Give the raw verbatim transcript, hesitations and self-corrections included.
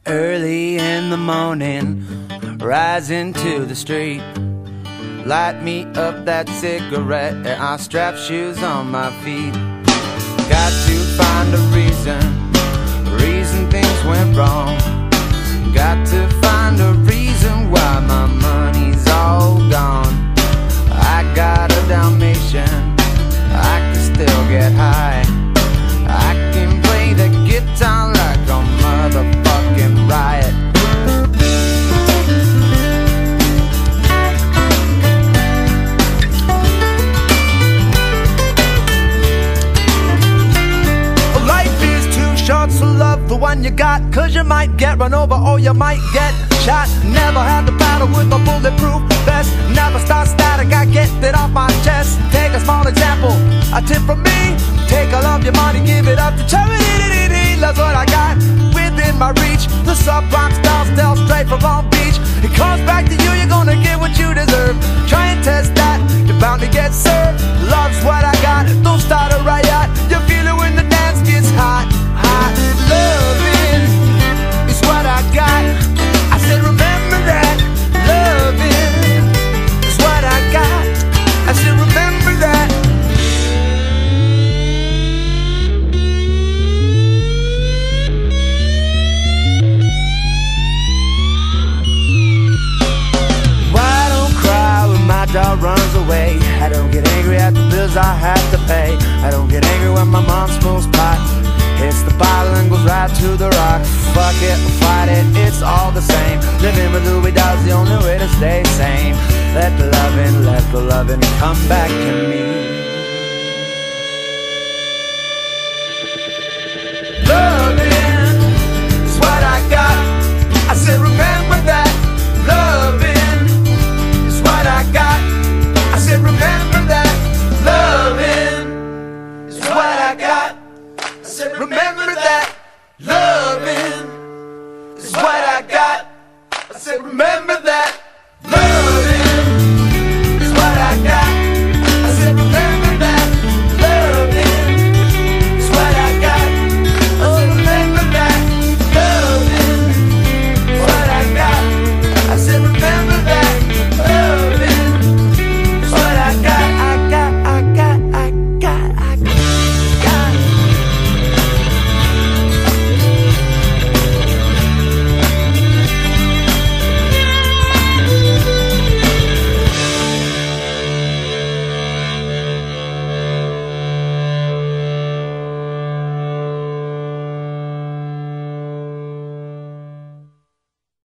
Early in the morning, rising to the street. Light me up that cigarette and I strap shoes on my feet. Got to find a reason, reason things went wrong. Got to find a reason why my money's all gone. I got a Dalmatian, I can still get high. I can play the guitar like a motherfucking riot. Life is too short, so love the one you got, cause you might get run over or you might get shot. Never had to battle with a bulletproof vest. Never start static, I get it off my chest. Take a small example, a tip from me. Take all of your money, give it up to charity. That's what I got within my reach. The sub-rock style, still straight from Long Beach. It comes back to you, you're gonna get what you deserve. Try and test that, you're bound to get served. Love's what I got, don't start a riot. You feel it when the dance gets hot, hot. Loving is what I got. I said remember that. Loving is what I got. I said remember that. Dog runs away. I don't get angry at the bills I have to pay. I don't get angry when my mom smokes pot. Hits the bottle and goes right to the rock. Fuck it, fight it, it's all the same. Living with Louis Dog's the only way to stay sane. Let the loving, let the loving come back to me.